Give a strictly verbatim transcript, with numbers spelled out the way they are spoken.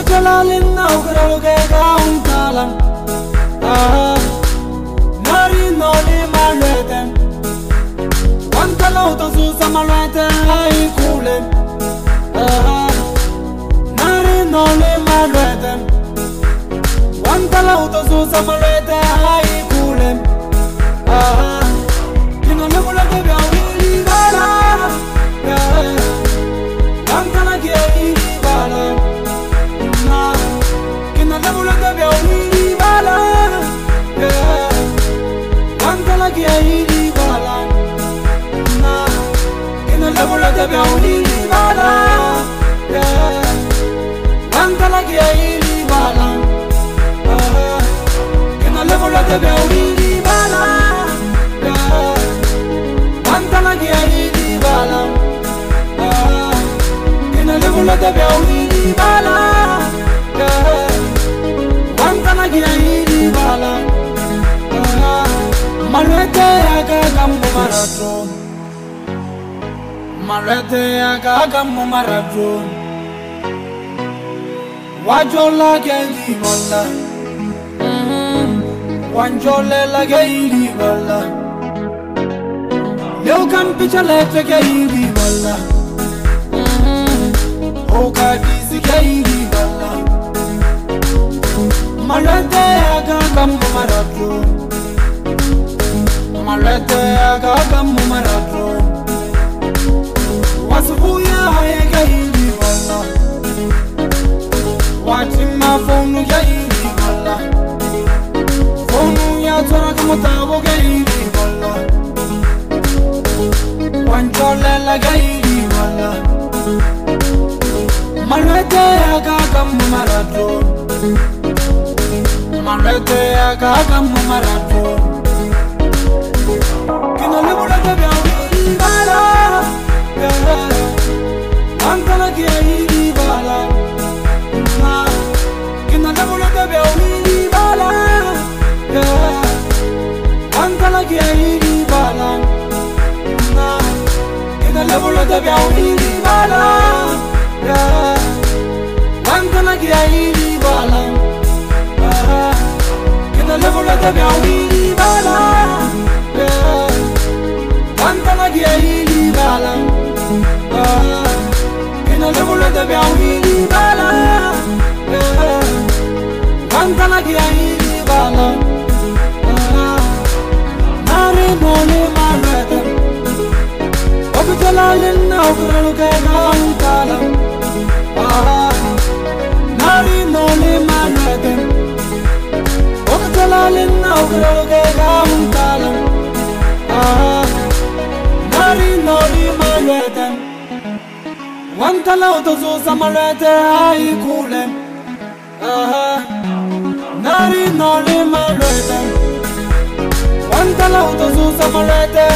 Obichalalin na ugraloge kauntalan. Ah, nari no ni malweten. Wantalo to su samalweten ay kulen. Ah, nari no ni malweten. Wantalo to su samalweten ay kulen. Ah, kino le mula ke bia wili bala. Yeah, wantala ke wili bala. Malwete agagambo maradron, malwete agagambo maradron. Wajola geli wala, wanjole la geli wala. Leo kan pichale te geli wala, oka disi geli wala. Malwete agagambo maradron. Malwete agagambo maradron. Wasubuya hayega hili wala. Watima fonu ya hili wala. Fonu ya tora kumutabo ga hili wala. Wanjole la ga hili wala. Malwete agagambo maradron. Malwete agagambo maradron. Kino le mula ke bia wili bala. Yeah, antala ke wili bala. Nah, kino le mula ke bia wili bala. Yeah, antala ke wili bala. Nah, kino le mula ke bia wili bala. Yeah, antala ke wili bala. Ah, kino le mula ke bia wili bala. Yeah, wantala ke wili bala. Ah, kino le mula ke bia wili bala. Yeah, wantala ke wili bala. Ah, nari no ni malwete. Obichalalin na ugraloge kauntalan. Ah, nari no ni malwete. Obichalalin na ugraloge kauntalan. Ah, nari no ni malwete. Wantala to su samalwete ay kulen. Ah, nari no ni malwete. Wantala to su samalwete